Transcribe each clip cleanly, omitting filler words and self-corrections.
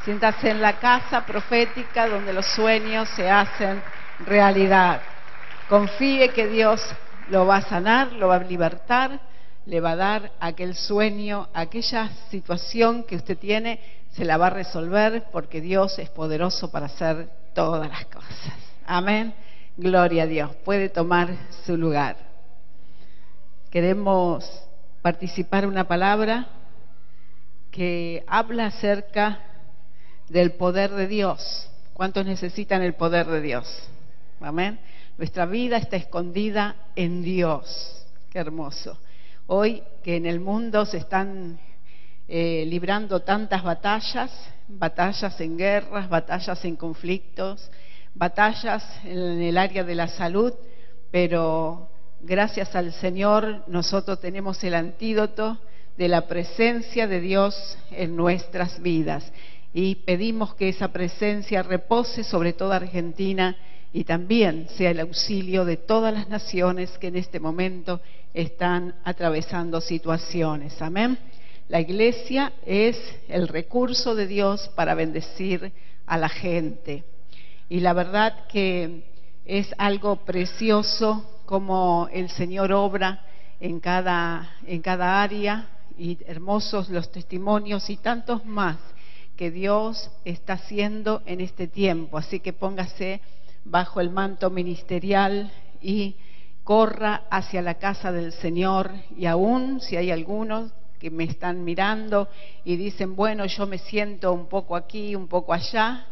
Siéntase en la casa profética donde los sueños se hacen realidad. Confíe que Dios lo va a sanar, lo va a libertar, le va a dar aquel sueño, aquella situación que usted tiene, se la va a resolver porque Dios es poderoso para hacer todas las cosas. Amén. Gloria a Dios. Puede tomar su lugar. Queremos participar en una palabra que habla acerca del poder de Dios. ¿Cuántos necesitan el poder de Dios? Amén. Nuestra vida está escondida en Dios. Qué hermoso. Hoy que en el mundo se están librando tantas batallas, batallas en guerras, batallas en conflictos, batallas en el área de la salud, pero gracias al Señor nosotros tenemos el antídoto de la presencia de Dios en nuestras vidas y pedimos que esa presencia repose sobre toda Argentina y también sea el auxilio de todas las naciones que en este momento están atravesando situaciones. Amén. La iglesia es el recurso de Dios para bendecir a la gente. Y la verdad que es algo precioso como el Señor obra en cada área, y hermosos los testimonios y tantos más que Dios está haciendo en este tiempo. Así que póngase bajo el manto ministerial y corra hacia la casa del Señor. Y aún si hay algunos que me están mirando y dicen, bueno, yo me siento un poco aquí, un poco allá,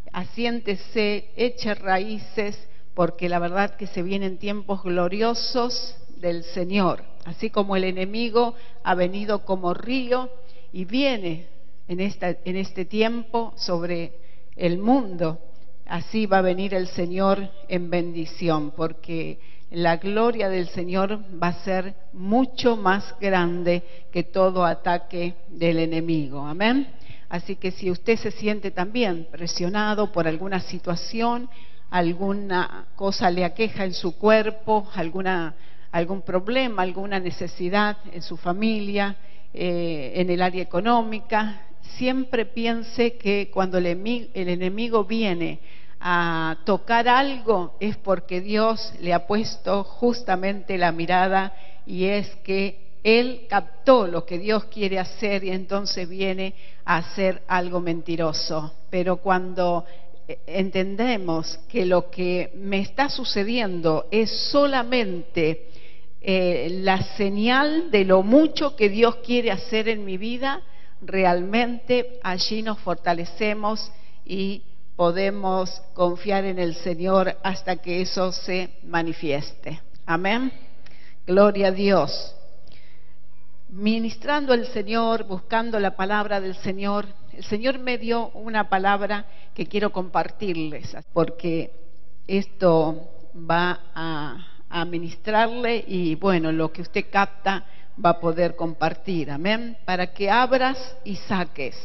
asiéntese, eche raíces, porque la verdad que se vienen tiempos gloriosos del Señor. Así como el enemigo ha venido como río y viene en este tiempo sobre el mundo, así va a venir el Señor en bendición, porque la gloria del Señor va a ser mucho más grande que todo ataque del enemigo. Amén. Así que si usted se siente también presionado por alguna situación, alguna cosa le aqueja en su cuerpo, algún problema, alguna necesidad en su familia, en el área económica, siempre piense que cuando el enemigo viene a tocar algo es porque Dios le ha puesto justamente la mirada, y es que Él captó lo que Dios quiere hacer y entonces viene a hacer algo mentiroso. Pero cuando entendemos que lo que me está sucediendo es solamente la señal de lo mucho que Dios quiere hacer en mi vida, realmente allí nos fortalecemos y podemos confiar en el Señor hasta que eso se manifieste. Amén. Gloria a Dios. Ministrando al Señor, buscando la palabra del Señor, el Señor me dio una palabra que quiero compartirles, porque esto va a ministrarle y bueno, lo que usted capta va a poder compartir. Amén. Para que abras y saques.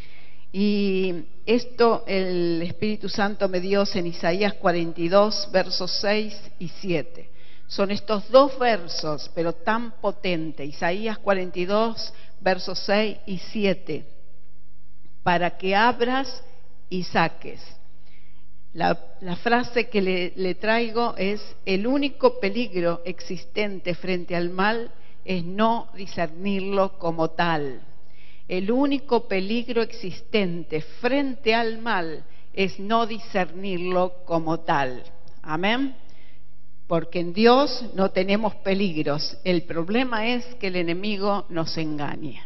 Y esto el Espíritu Santo me dio en Isaías 42, versos 6 y 7. Son estos dos versos, pero tan potentes. Isaías 42, versos 6 y 7. Para que abras y saques. La frase que le traigo es: el único peligro existente frente al mal es no discernirlo como tal. El único peligro existente frente al mal es no discernirlo como tal. Amén. Porque en Dios no tenemos peligros. El problema es que el enemigo nos engaña.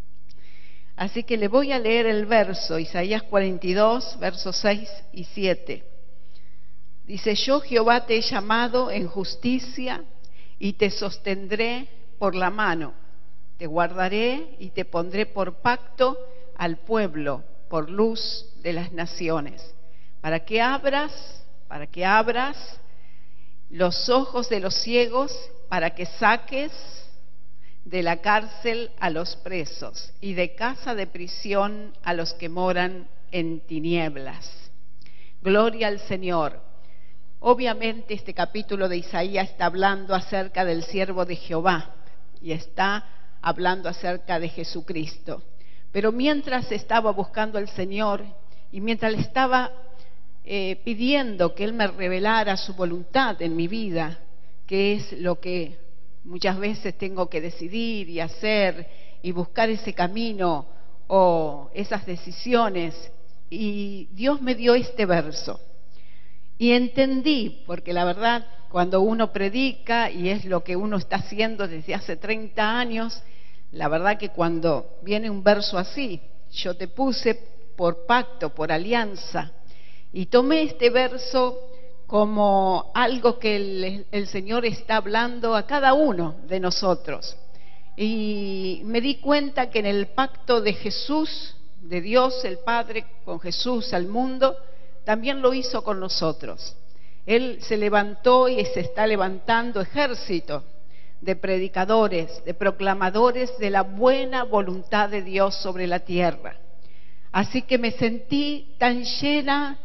Así que le voy a leer el verso, Isaías 42, versos 6 y 7. Dice: yo Jehová te he llamado en justicia y te sostendré por la mano. Te guardaré y te pondré por pacto al pueblo, por luz de las naciones. Para que abras los ojos de los ciegos, para que saques de la cárcel a los presos y de casa de prisión a los que moran en tinieblas. Gloria al Señor. Obviamente este capítulo de Isaías está hablando acerca del siervo de Jehová y está hablando acerca de Jesucristo. Pero mientras estaba buscando al Señor y mientras le estaba pidiendo que Él me revelara su voluntad en mi vida, que es lo que muchas veces tengo que decidir y hacer y buscar ese camino o esas decisiones, y Dios me dio este verso. Y entendí, porque la verdad, cuando uno predica, y es lo que uno está haciendo desde hace 30 años, la verdad que cuando viene un verso así, yo te puse por pacto, por alianza, y tomé este verso como algo que el Señor está hablando a cada uno de nosotros. Y me di cuenta que en el pacto de Jesús, de Dios el Padre con Jesús al mundo, también lo hizo con nosotros. Él se levantó y se está levantando ejército de predicadores, de proclamadores de la buena voluntad de Dios sobre la tierra. Así que me sentí tan llena,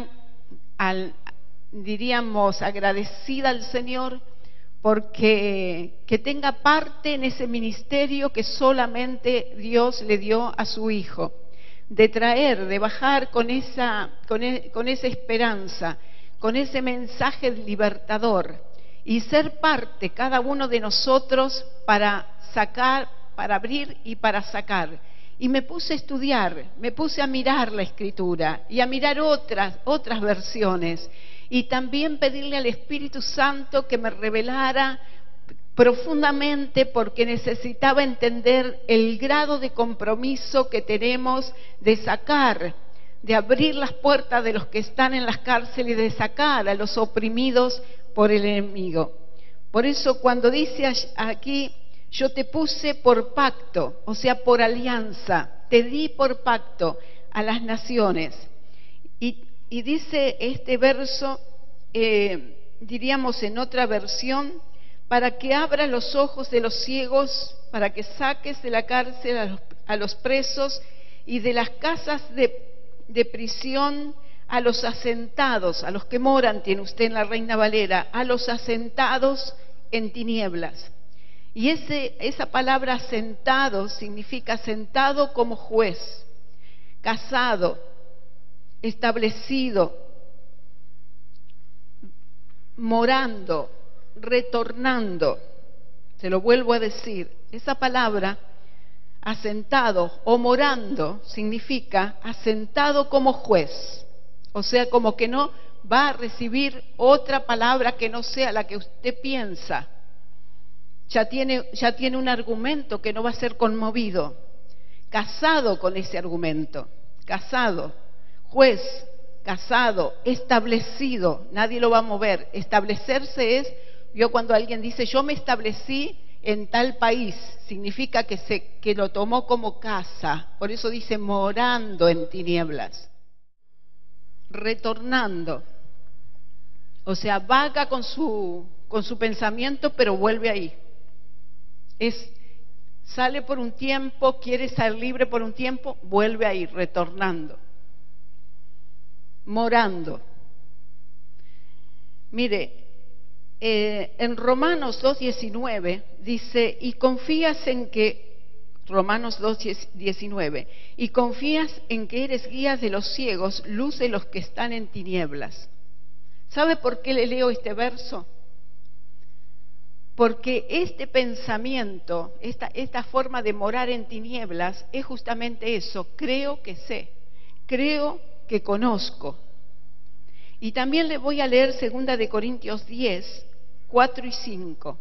diríamos, agradecida al Señor, porque que tenga parte en ese ministerio que solamente Dios le dio a su Hijo, de traer, de bajar con esa esperanza, con ese mensaje libertador, y ser parte cada uno de nosotros para sacar, para abrir y para sacar. Y me puse a estudiar, me puse a mirar la Escritura y a mirar otras versiones, y también pedirle al Espíritu Santo que me revelara profundamente, porque necesitaba entender el grado de compromiso que tenemos de sacar, de abrir las puertas de los que están en las cárceles y de sacar a los oprimidos por el enemigo. Por eso cuando dice aquí, yo te puse por pacto, o sea, por alianza, te di por pacto a las naciones. Y dice este verso, diríamos en otra versión, para que abras los ojos de los ciegos, para que saques de la cárcel a los presos y de las casas de prisión a los asentados, a los que moran, tiene usted en la Reina Valera, a los asentados en tinieblas. Y esa palabra asentado significa sentado como juez, casado, establecido, morando, retornando. Se lo vuelvo a decir, esa palabra asentado o morando significa asentado como juez, o sea, como que no va a recibir otra palabra que no sea la que usted piensa. Ya tiene un argumento que no va a ser conmovido, casado con ese argumento, casado, juez, casado, establecido, nadie lo va a mover. Establecerse es, yo cuando alguien dice yo me establecí en tal país, significa que lo tomó como casa. Por eso dice morando en tinieblas, retornando, o sea, vaga con su pensamiento, pero vuelve ahí. Sale por un tiempo, quiere estar libre por un tiempo, vuelve ahí, retornando, morando. Mire, en Romanos 2:19 dice, y confías en que, Romanos 2:19, y confías en que eres guía de los ciegos, luz de los que están en tinieblas. ¿Sabe por qué le leo este verso? Porque este pensamiento, esta forma de morar en tinieblas es justamente eso, creo que sé, creo que conozco. Y también le voy a leer 2 de Corintios 10, 4 y 5.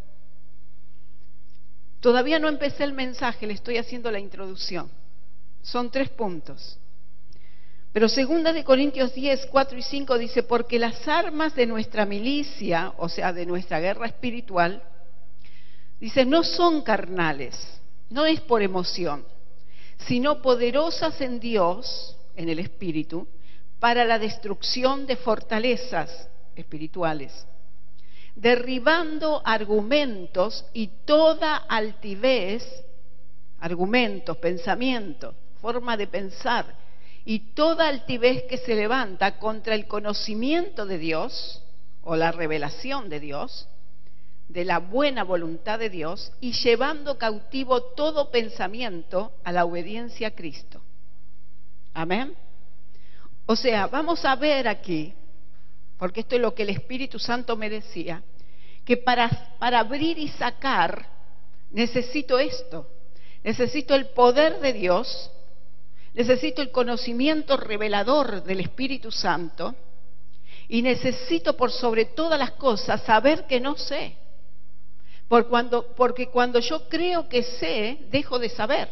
Todavía no empecé el mensaje, le estoy haciendo la introducción. Son 3 puntos. Pero 2 de Corintios 10, 4 y 5 dice, porque las armas de nuestra milicia, o sea, de nuestra guerra espiritual, dice, no son carnales, no es por emoción, sino poderosas en Dios, en el Espíritu, para la destrucción de fortalezas espirituales, derribando argumentos y toda altivez, argumentos, pensamientos, forma de pensar, y toda altivez que se levanta contra el conocimiento de Dios o la revelación de Dios, de la buena voluntad de Dios y llevando cautivo todo pensamiento a la obediencia a Cristo. Amén. O sea, vamos a ver aquí, porque esto es lo que el Espíritu Santo me decía, que para abrir y sacar necesito esto, necesito el poder de Dios, necesito el conocimiento revelador del Espíritu Santo y necesito por sobre todas las cosas saber que no sé. Porque cuando yo creo que sé, dejo de saber.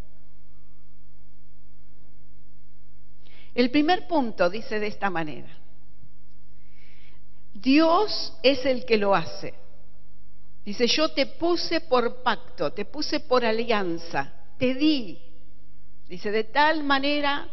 El primer punto dice de esta manera: Dios es el que lo hace. Dice, yo te puse por pacto, te puse por alianza, te di. Dice, de tal manera,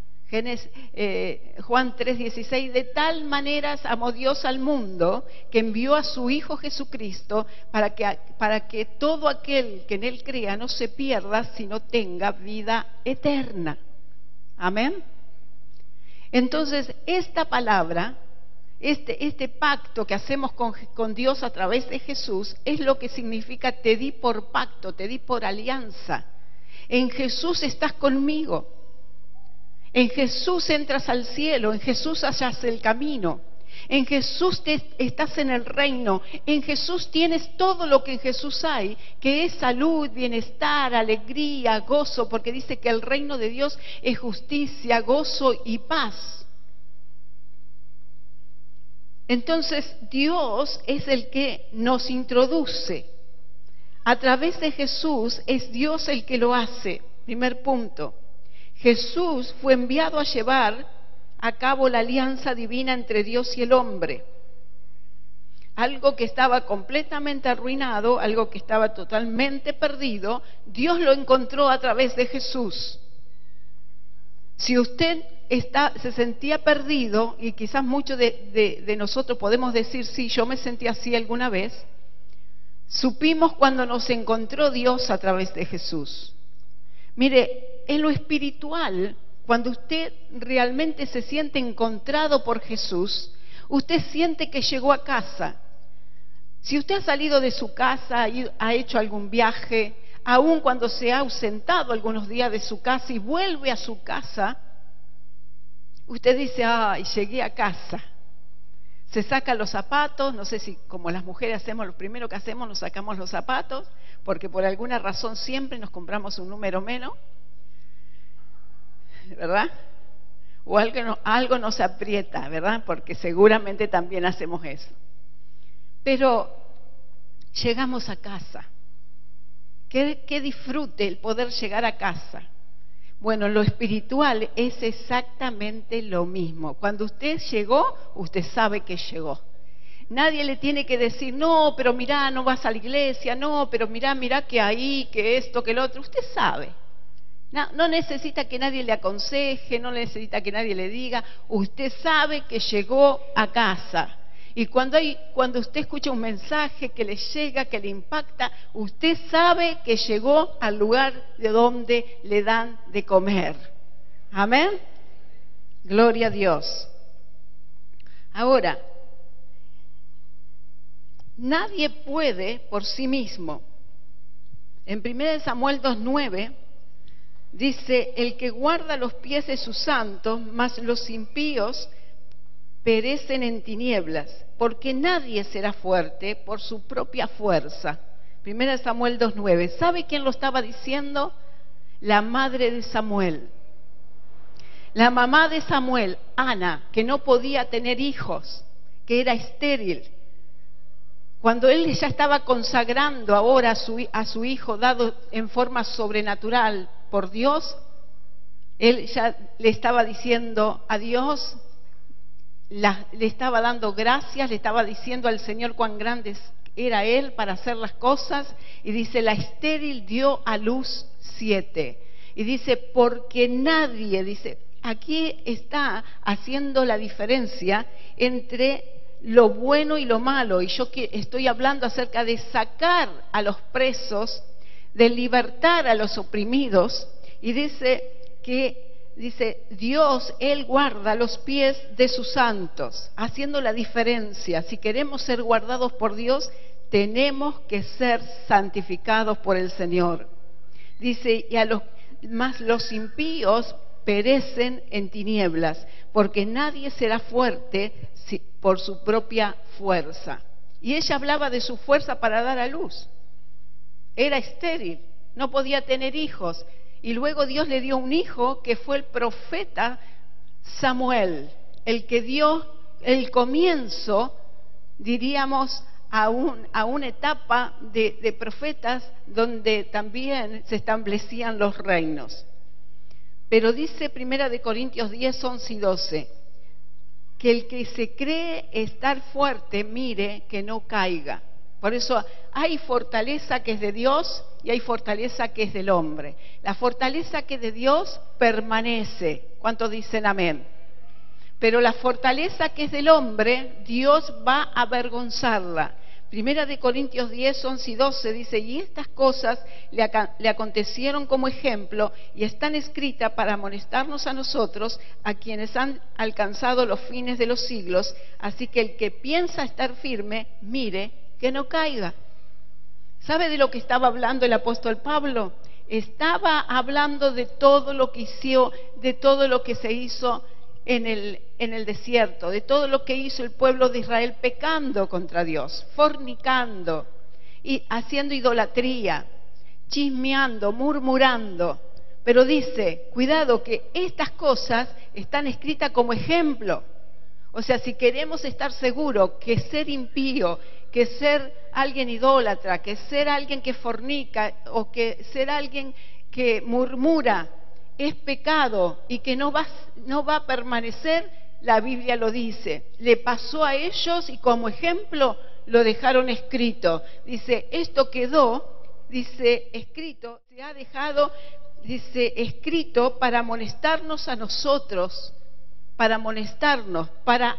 Juan 3:16, de tal manera amó Dios al mundo que envió a su Hijo Jesucristo para que todo aquel que en Él crea no se pierda, sino tenga vida eterna. Amén. Entonces, esta palabra, este pacto que hacemos con Dios a través de Jesús, es lo que significa te di por pacto, te di por alianza. En Jesús estás conmigo. En Jesús entras al cielo, en Jesús hallas el camino. En Jesús estás en el reino. En Jesús tienes todo lo que en Jesús hay, que es salud, bienestar, alegría, gozo, porque dice que el reino de Dios es justicia, gozo y paz. Entonces Dios es el que nos introduce. A través de Jesús es Dios el que lo hace. Primer punto. Jesús fue enviado a llevar a cabo la alianza divina entre Dios y el hombre. Algo que estaba completamente arruinado, algo que estaba totalmente perdido, Dios lo encontró a través de Jesús. Si usted se sentía perdido, y quizás muchos de nosotros podemos decir, sí, yo me sentí así alguna vez, supimos cuando nos encontró Dios a través de Jesús. Mire, en lo espiritual, cuando usted realmente se siente encontrado por Jesús, usted siente que llegó a casa. Si usted ha salido de su casa, ha hecho algún viaje, aun cuando se ha ausentado algunos días de su casa y vuelve a su casa, usted dice, ay, llegué a casa. Se saca los zapatos, no sé si como las mujeres hacemos, lo primero que hacemos, nos sacamos los zapatos, porque por alguna razón siempre nos compramos un número menos, ¿verdad? O algo nos aprieta, ¿verdad? Porque seguramente también hacemos eso. Pero llegamos a casa. ¿Qué disfrute el poder llegar a casa? Bueno, lo espiritual es exactamente lo mismo. Cuando usted llegó, usted sabe que llegó. Nadie le tiene que decir, no, pero mirá, no vas a la iglesia, no, pero mirá que ahí, que esto, que lo otro. Usted sabe. No necesita que nadie le aconseje, no necesita que nadie le diga. Usted sabe que llegó a casa. Y cuando usted escucha un mensaje que le llega, que le impacta, usted sabe que llegó al lugar de donde le dan de comer. Amén. Gloria a Dios. Ahora, nadie puede por sí mismo. En 1 Samuel 2:9 dice, el que guarda los pies de sus santos, mas los impíos perecen en tinieblas, porque nadie será fuerte por su propia fuerza. 1 Samuel 2:9. ¿Sabe quién lo estaba diciendo? La madre de Samuel. La mamá de Samuel, Ana, que no podía tener hijos, que era estéril. Cuando él ya estaba consagrando ahora a su hijo dado en forma sobrenatural por Dios, él ya le estaba diciendo a Dios, le estaba dando gracias, le estaba diciendo al Señor cuán grande era Él para hacer las cosas, y dice, la estéril dio a luz 7. Y dice, porque nadie, dice, aquí está haciendo la diferencia entre lo bueno y lo malo, y yo estoy hablando acerca de sacar a los presos, de libertar a los oprimidos, y dice, Dios, Él guarda los pies de sus santos, haciendo la diferencia. Si queremos ser guardados por Dios, tenemos que ser santificados por el Señor. Dice, mas los impíos perecen en tinieblas, porque nadie será fuerte por su propia fuerza. Y ella hablaba de su fuerza para dar a luz. Era estéril, no podía tener hijos. Y luego Dios le dio un hijo que fue el profeta Samuel, el que dio el comienzo, diríamos, a una etapa de profetas donde también se establecían los reinos. Pero dice 1 Corintios 10, 11 y 12, que el que se cree estar fuerte, mire que no caiga. Por eso hay fortaleza que es de Dios y hay fortaleza que es del hombre. La fortaleza que es de Dios permanece. ¿Cuántos dicen amén? Pero la fortaleza que es del hombre, Dios va a avergonzarla. 1 Corintios 10, 11 y 12 dice, y estas cosas le acontecieron como ejemplo y están escritas para amonestarnos a nosotros, a quienes han alcanzado los fines de los siglos. Así que el que piensa estar firme, mire que no caiga. ¿Sabe de lo que estaba hablando el apóstol Pablo? Estaba hablando de todo lo que hizo, de todo lo que se hizo en el desierto, de todo lo que hizo el pueblo de Israel pecando contra Dios, fornicando y haciendo idolatría, chismeando, murmurando. Pero dice, cuidado que estas cosas están escritas como ejemplo. O sea, si queremos estar seguros que ser impío, que ser alguien idólatra, que ser alguien que fornica o que ser alguien que murmura es pecado y que no va a permanecer, la Biblia lo dice. Le pasó a ellos y como ejemplo lo dejaron escrito. Dice, esto quedó, dice, escrito, se ha dejado, dice, escrito para amonestarnos a nosotros, para amonestarnos, para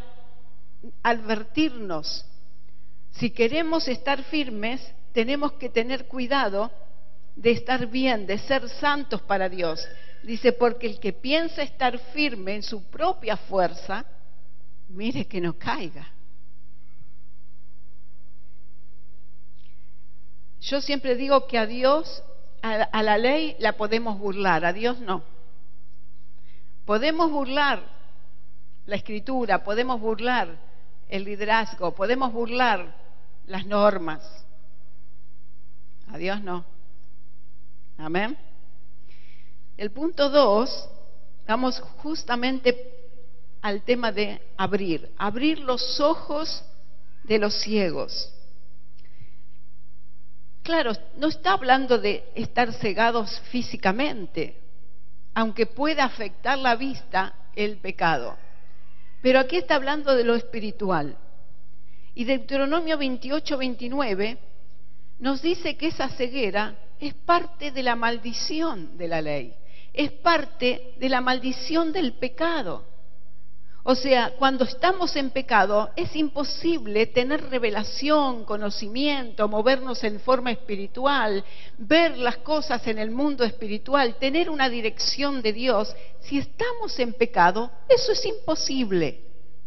advertirnos. Si queremos estar firmes, tenemos que tener cuidado de estar bien, de ser santos para Dios. Dice, porque el que piensa estar firme en su propia fuerza, mire que no caiga. Yo siempre digo que a Dios, a la ley la podemos burlar, a Dios no. Podemos burlar la escritura, podemos burlar el liderazgo, podemos burlar las normas. A Dios no. Amén. El punto 2, vamos justamente al tema de abrir los ojos de los ciegos. Claro, no está hablando de estar cegados físicamente, aunque pueda afectar la vista el pecado. Pero aquí está hablando de lo espiritual. Y Deuteronomio 28, 29 nos dice que esa ceguera es parte de la maldición de la ley. Es parte de la maldición del pecado. O sea, cuando estamos en pecado es imposible tener revelación, conocimiento, movernos en forma espiritual, ver las cosas en el mundo espiritual, tener una dirección de Dios. Si estamos en pecado, eso es imposible.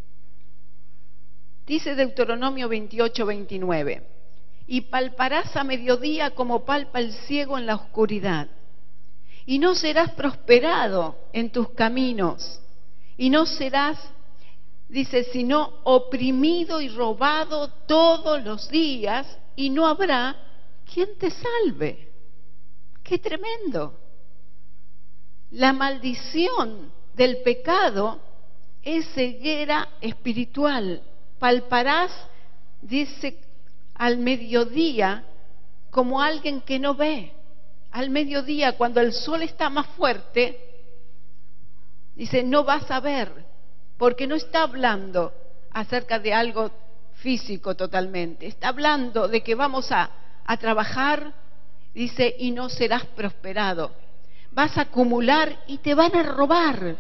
Dice Deuteronomio 28, 29, y palparás a mediodía como palpa el ciego en la oscuridad. Y no serás prosperado en tus caminos, y no serás, dice, sino oprimido y robado todos los días, y no habrá quien te salve. ¡Qué tremendo! La maldición del pecado es ceguera espiritual. Palparás, dice, al mediodía como alguien que no ve. Al mediodía, cuando el sol está más fuerte, dice, no vas a ver, porque no está hablando acerca de algo físico totalmente. Está hablando de que vamos a trabajar, dice, y no serás prosperado. Vas a acumular y te van a robar.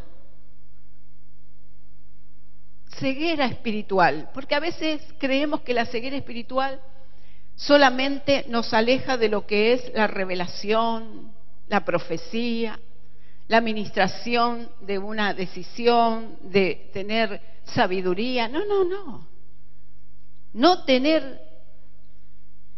Ceguera espiritual, porque a veces creemos que la ceguera espiritual solamente nos aleja de lo que es la revelación, la profecía, la administración de una decisión, de tener sabiduría. No tener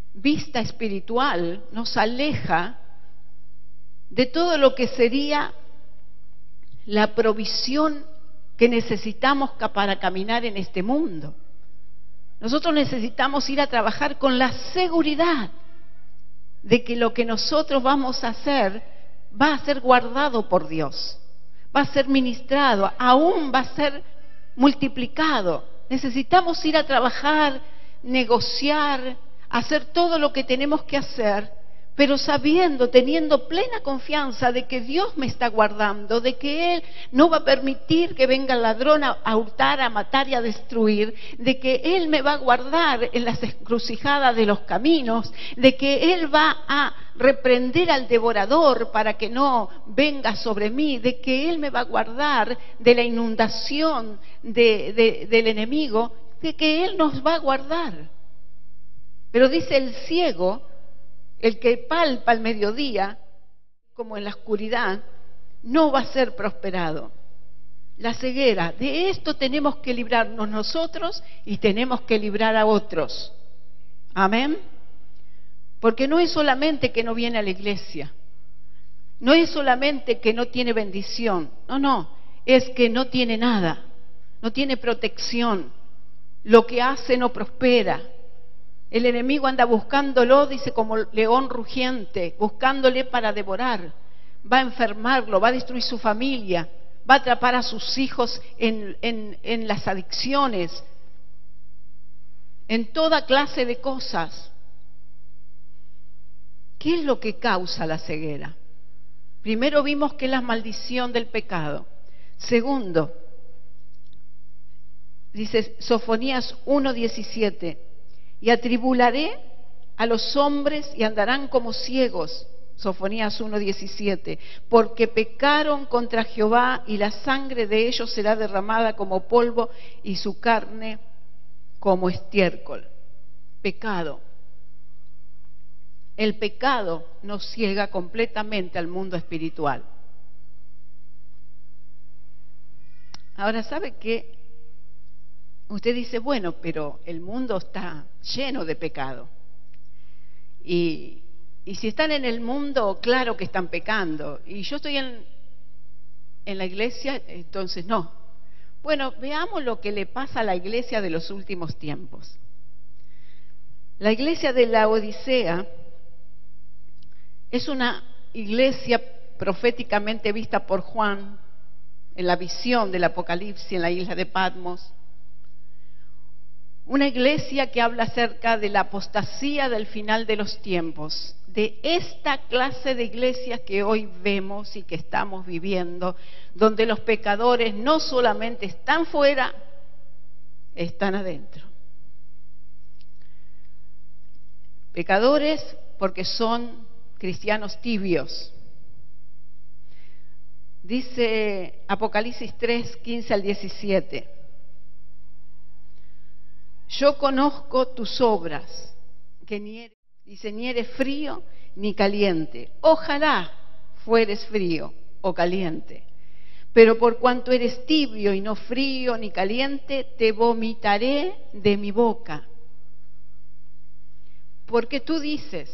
vista espiritual nos aleja de todo lo que sería la provisión que necesitamos para caminar en este mundo. Nosotros necesitamos ir a trabajar con la seguridad de que lo que nosotros vamos a hacer va a ser guardado por Dios, va a ser ministrado, aún va a ser multiplicado. Necesitamos ir a trabajar, negociar, hacer todo lo que tenemos que hacer, pero sabiendo, teniendo plena confianza de que Dios me está guardando, de que Él no va a permitir que venga el ladrón a hurtar, a matar y a destruir, de que Él me va a guardar en las encrucijadas de los caminos, de que Él va a reprender al devorador para que no venga sobre mí, de que Él me va a guardar de la inundación del enemigo, de que Él nos va a guardar. Pero dice el ciego, el que palpa al mediodía, como en la oscuridad, no va a ser prosperado. La ceguera, de esto tenemos que librarnos nosotros y tenemos que librar a otros. Amén. Porque no es solamente que no viene a la iglesia, no es solamente que no tiene bendición, no, es que no tiene nada, no tiene protección, lo que hace no prospera. El enemigo anda buscándolo, dice, como león rugiente, buscándole para devorar. Va a enfermarlo, va a destruir su familia, va a atrapar a sus hijos en las adicciones, en toda clase de cosas. ¿Qué es lo que causa la ceguera? Primero vimos que es la maldición del pecado. Segundo, dice Sofonías 1:17, y atribularé a los hombres y andarán como ciegos, Sofonías 1:17, porque pecaron contra Jehová y la sangre de ellos será derramada como polvo y su carne como estiércol. Pecado. El pecado nos ciega completamente al mundo espiritual. Ahora, ¿sabe qué? Usted dice, bueno, pero el mundo está lleno de pecado. Y si están en el mundo, claro que están pecando. Y yo estoy en la iglesia, entonces no. Bueno, veamos lo que le pasa a la iglesia de los últimos tiempos. La iglesia de Laodicea es una iglesia proféticamente vista por Juan en la visión del Apocalipsis en la isla de Patmos. Una iglesia que habla acerca de la apostasía del final de los tiempos, de esta clase de iglesias que hoy vemos y que estamos viviendo, donde los pecadores no solamente están fuera, están adentro. Pecadores porque son cristianos tibios. Dice Apocalipsis 3:15 al 17. Yo conozco tus obras, que ni eres frío ni caliente. Ojalá fueres frío o caliente. Pero por cuanto eres tibio y no frío ni caliente, te vomitaré de mi boca. Porque tú dices,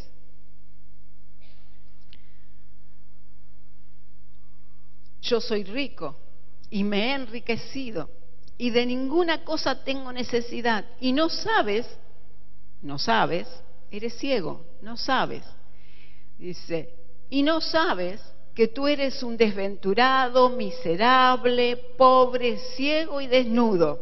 yo soy rico y me he enriquecido y de ninguna cosa tengo necesidad, y no sabes, eres ciego, no sabes. Dice, y no sabes que tú eres un desventurado, miserable, pobre, ciego y desnudo.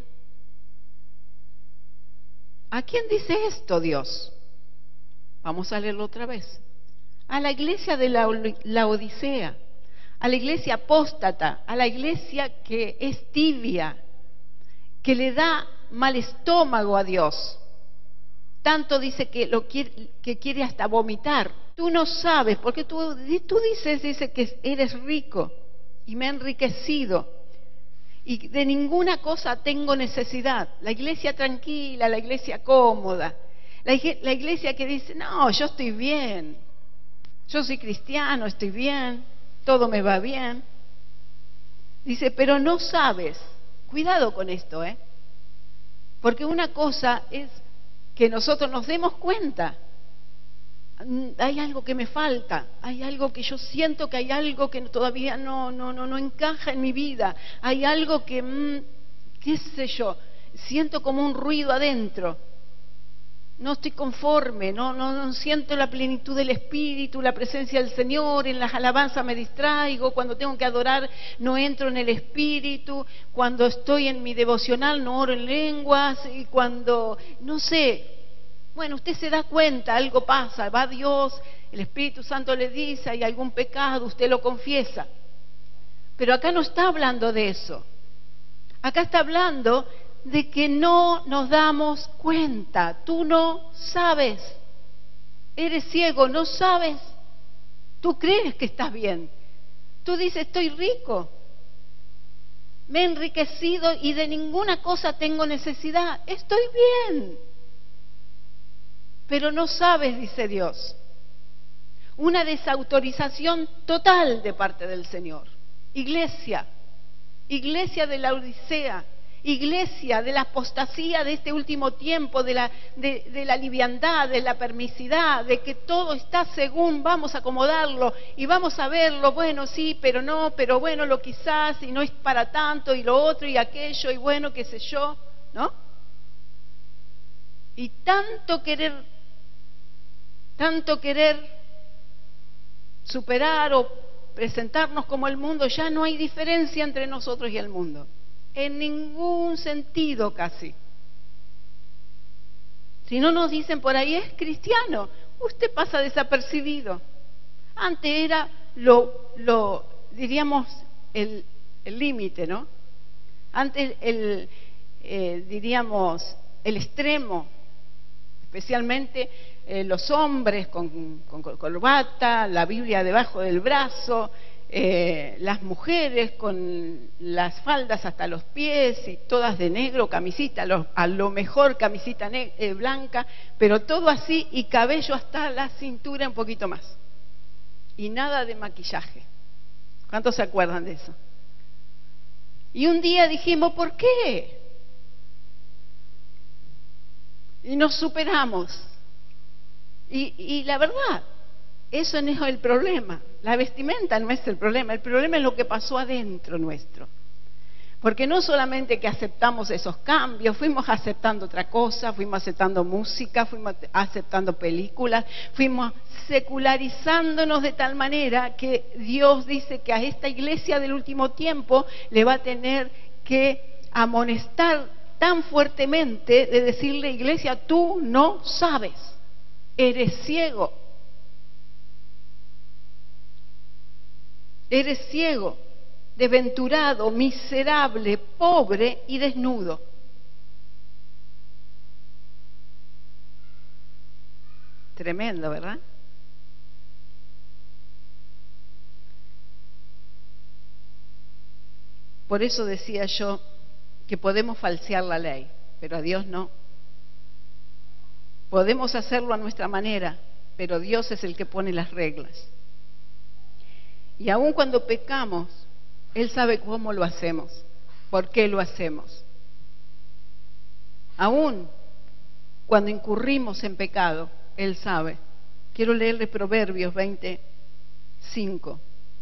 ¿A quién dice esto Dios? Vamos a leerlo otra vez. A la iglesia de la Odisea, a la iglesia apóstata, a la iglesia que es tibia, que le da mal estómago a Dios. Tanto dice que quiere hasta vomitar. Tú no sabes, porque tú dice que eres rico y me he enriquecido y de ninguna cosa tengo necesidad. La iglesia tranquila, la iglesia cómoda, la iglesia que dice, no, yo estoy bien, yo soy cristiano, estoy bien, todo me va bien. Dice, pero no sabes. Cuidado con esto, porque una cosa es que nosotros nos demos cuenta hay algo que me falta, hay algo que yo siento que hay algo que todavía no encaja en mi vida, hay algo que, qué sé yo, siento como un ruido adentro. No estoy conforme, no siento la plenitud del Espíritu, la presencia del Señor, en las alabanzas me distraigo, cuando tengo que adorar no entro en el Espíritu, cuando estoy en mi devocional no oro en lenguas, y cuando, no sé, bueno, usted se da cuenta, algo pasa, va Dios, el Espíritu Santo le dice, hay algún pecado, usted lo confiesa. Pero acá no está hablando de eso, acá está hablando de que no nos damos cuenta. Tú no sabes, eres ciego, no sabes, tú crees que estás bien, tú dices estoy rico, me he enriquecido y de ninguna cosa tengo necesidad, estoy bien, pero no sabes, dice Dios. Una desautorización total de parte del Señor. Iglesia de la Odisea, iglesia de la apostasía de este último tiempo, de la liviandad, de la permisidad, de que todo está según vamos a acomodarlo y vamos a verlo, bueno, sí, pero no, pero bueno, lo quizás, y no es para tanto, y lo otro, y aquello, y bueno, qué sé yo, ¿no? Y tanto querer superar o presentarnos como el mundo, ya no hay diferencia entre nosotros y el mundo. En ningún sentido casi. Si no nos dicen por ahí, es cristiano, usted pasa desapercibido. Antes era diríamos, el límite, ¿no? Antes diríamos, el extremo, especialmente los hombres con corbata, la Biblia debajo del brazo, las mujeres con las faldas hasta los pies y todas de negro, camisita, a lo mejor camisita blanca, pero todo así y cabello hasta la cintura un poquito más. Y nada de maquillaje. ¿Cuántos se acuerdan de eso? Y un día dijimos, ¿por qué? Y nos superamos. Y la verdad, eso no es el problema. La vestimenta no es el problema es lo que pasó adentro nuestro. Porque no solamente que aceptamos esos cambios, fuimos aceptando otra cosa, fuimos aceptando música, fuimos aceptando películas, fuimos secularizándonos de tal manera que Dios dice que a esta iglesia del último tiempo le va a tener que amonestar tan fuertemente de decirle, iglesia, tú no sabes, eres ciego. Eres ciego, desventurado, miserable, pobre y desnudo. Tremendo, ¿verdad? Por eso decía yo que podemos falsear la ley, pero a Dios no. Podemos hacerlo a nuestra manera, pero Dios es el que pone las reglas. Y aun cuando pecamos, Él sabe cómo lo hacemos, por qué lo hacemos. Aun cuando incurrimos en pecado, Él sabe. Quiero leerle Proverbios 25.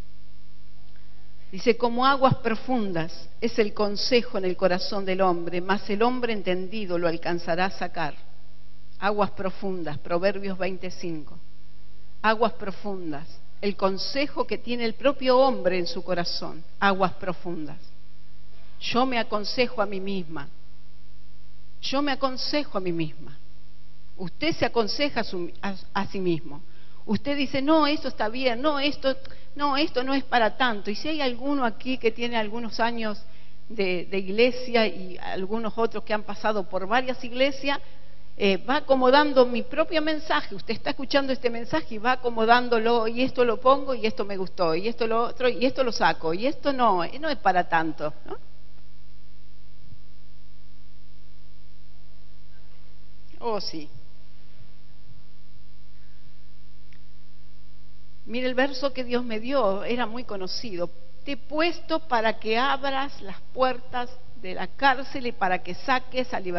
Dice, como aguas profundas es el consejo en el corazón del hombre, mas el hombre entendido lo alcanzará a sacar. Aguas profundas, Proverbios 25. Aguas profundas. El consejo que tiene el propio hombre en su corazón, aguas profundas. Yo me aconsejo a mí misma. Yo me aconsejo a mí misma. Usted se aconseja a sí mismo. Usted dice, no, esto está bien, no, esto no es para tanto. Y si hay alguno aquí que tiene algunos años de iglesia y algunos otros que han pasado por varias iglesias, va acomodando mi propio mensaje. Usted está escuchando este mensaje y va acomodándolo, y esto lo pongo y esto me gustó, y esto lo otro, y esto lo saco, y esto no es para tanto, ¿no? Oh, sí. Mire, el verso que Dios me dio era muy conocido. Te he puesto para que abras las puertas de la cárcel y para que saques a libertad a los oprimidos. Lo supe, es conocido. Te he puesto para que abras las puertas de la cárcel y para que saques a libertad a los oprimidos. Lo supe, es conocido. Te he puesto para que abras las puertas de la cárcel y para que saques a libertad a los oprimidos. Lo supe, es conocido. Te he puesto para que abras las puertas de la cárcel y para que saques a libertad a los oprimidos. Lo supe, es conocido.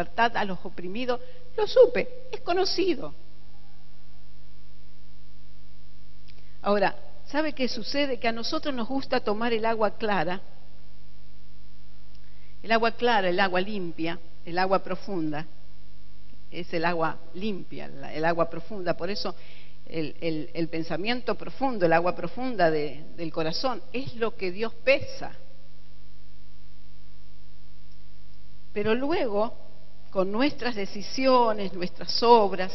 Ahora, ¿sabe qué sucede? Que a nosotros nos gusta tomar el agua clara, el agua limpia, el agua profunda. Es el agua limpia, el agua profunda. Por eso el pensamiento profundo, el agua profunda del corazón, es lo que Dios pesa. Pero luego, con nuestras decisiones, nuestras obras,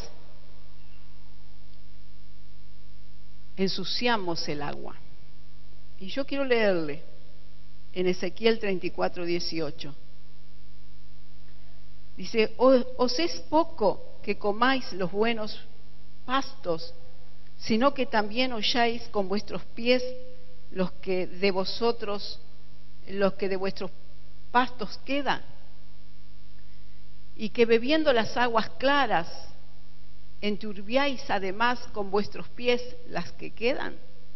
ensuciamos el agua. Y yo quiero leerle en Ezequiel 34:18. Dice: os es poco que comáis los buenos pastos, sino que también holláis con vuestros pies los que de vuestros pastos quedan, y que bebiendo las aguas claras enturbiáis además con vuestros pies las que quedan.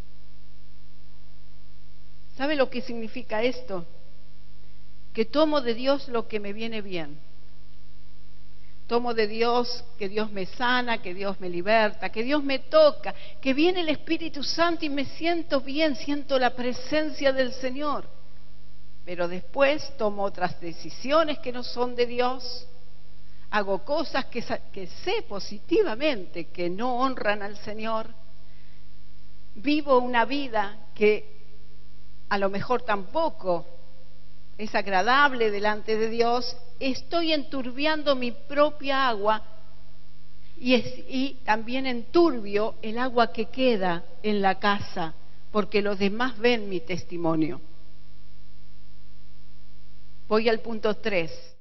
¿Sabe lo que significa esto? Que tomo de Dios lo que me viene bien. Tomo de Dios que Dios me sana, que Dios me liberta, que Dios me toca, que viene el Espíritu Santo y me siento bien, siento la presencia del Señor. Pero después tomo otras decisiones que no son de Dios, hago cosas que sé positivamente que no honran al Señor, vivo una vida que a lo mejor tampoco es agradable delante de Dios, estoy enturbiando mi propia agua y también enturbio el agua que queda en la casa, porque los demás ven mi testimonio. Voy al punto 3.